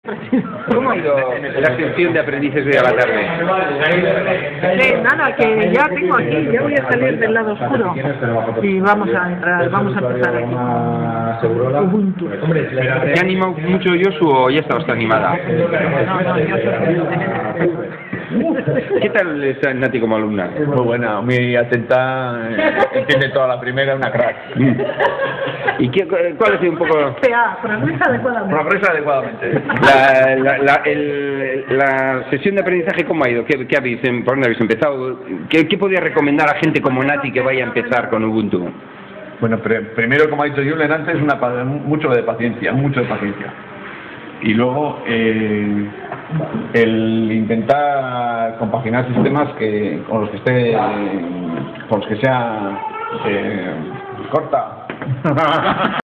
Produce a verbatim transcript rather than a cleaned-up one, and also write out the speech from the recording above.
¿Cómo ha ido la sesión de aprendices de la tarde? Eh, nada, que ya tengo aquí, ya voy a salir del lado oscuro y vamos a entrar, vamos a empezar aquí. Ubuntu. ¿Te ha animado mucho Josu o ya estabas animada? No, no, yo soy... ¿Qué tal es Nati como alumna? Muy buena, muy atenta, eh, entiende toda la primera, una crack. ¿Y qué, cuál ha sido un poco...? P A, progresa adecuadamente. Progresa adecuadamente. La, la, la, el, la sesión de aprendizaje, ¿cómo ha ido? ¿Qué, qué habéis, ¿Por dónde habéis empezado? ¿Qué, qué podría recomendar a gente como Nati que vaya a empezar con Ubuntu? Bueno, pre primero, como ha dicho Julen antes, una, mucho de paciencia, mucho de paciencia. Y luego, eh, el intentar compaginar sistemas que con los que esté, con los que sea eh, corta.